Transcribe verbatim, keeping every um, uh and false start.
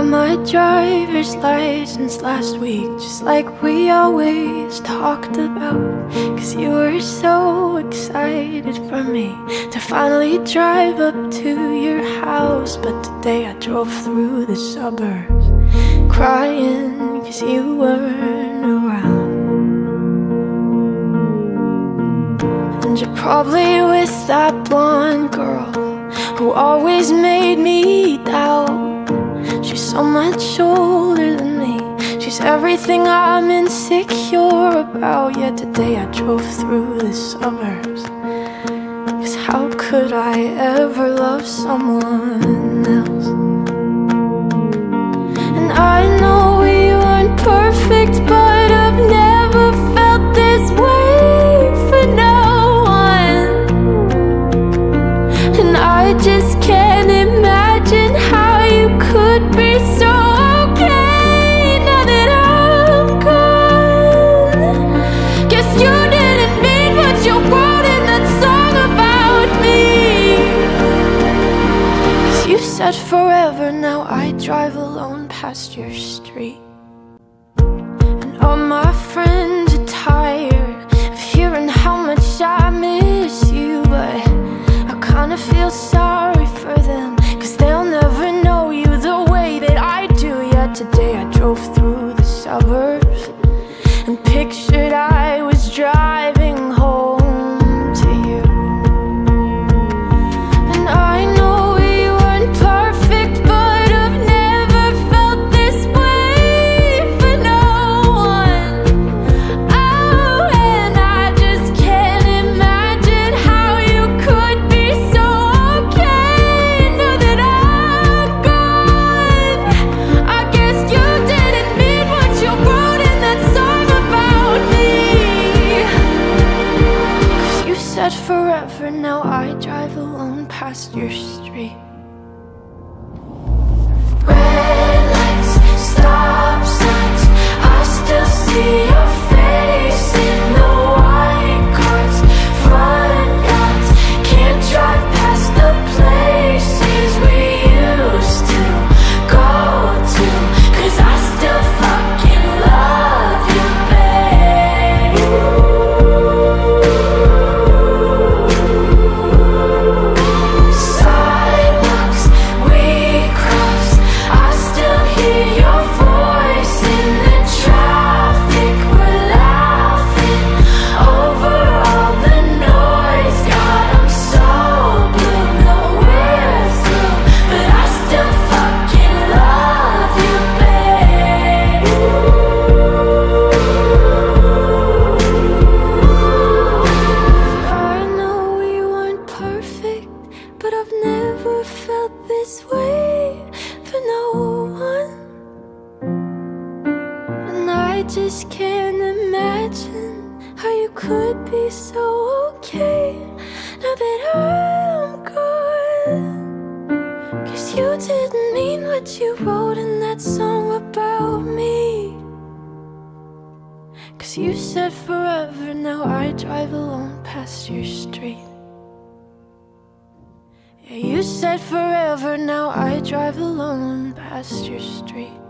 my driver's license last week, just like we always talked about. Cause you were so excited for me to finally drive up to your house. But today I drove through the suburbs crying cause you weren't around. And you're probably with that blonde girl who always made me doubt. She's so much older than me, she's everything I'm insecure about. Yet today I drove through the suburbs, cause how could I ever love someone else? And I know we weren't perfect, but I've never felt this way for no one. And I just can't imagine how you could be so okay now that I'm gone. Guess you didn't mean what you wrote in that song about me. Cause you said forever, now I drive alone past your street. And all my friends are tired of hearing how much I miss you, but I kinda feel sorry for them, cause they'll never know you the way that I do. Yet today I drove through the suburbs and pictured I was driving home to you. And I know we weren't perfect, but I've never felt this way for no one. Oh, and I just can't imagine how you could be so okay now that I'm gone. I guess you didn't mean what you wrote in that song about me. Cause you said forever, now I drive alone past your street. Red lights, stop signs, I still see your face in the white cars, front yards. Can't drive past the places we used to go to, cause I still fucking love you, babe. Sidewalks we crossed, I still hear your voice in the traffic. We're laughing over all the noise. God, I'm so blue, no we're through, but I still fucking love you, babe. I know we weren't perfect, but I've never felt this way for no one. And I just can't imagine how you could be so okay now that I'm gone. Cause you didn't mean what you wrote in that song about me. Cause you said forever, now I drive alone past your street. Yeah, you said forever, now I drive alone past your street.